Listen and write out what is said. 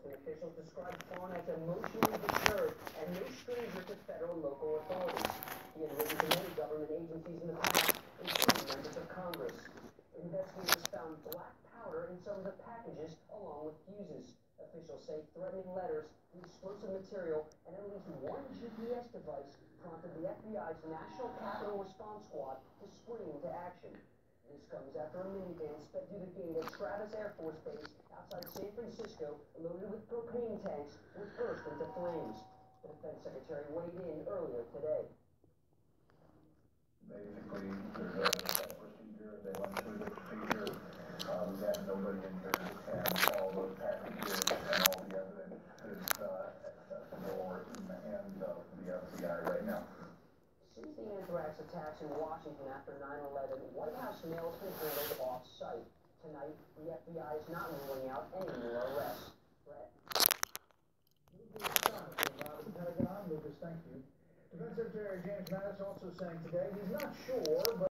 enforcement officials described Fawn as emotionally disturbed and no stranger to federal and local authorities. He had written to many government agencies in the past, including members of Congress. Investigators found black powder in some of the packages, along with fuses. Officials say threatening letters, the explosive material, and at least one GPS device prompted the FBI's National Capital Response Squad to spring into action. This comes after a minivan sped through the gate at Travis Air Force Base outside San Francisco, loaded with propane tanks, would burst into flames. The defense secretary weighed in earlier today. Basically, there's a procedure. They went through the procedure. We had nobody injured, and all those packages and all the evidence is accessible or in the hands of the FBI right now. Since the anthrax attacks in Washington after 9/11, White House mail has been handled off-site. Tonight, the FBI is not ruling out any more arrests. Brett. The Pentagon, Lucas, thank you. Defense Secretary James Mattis also saying today he's not sure, but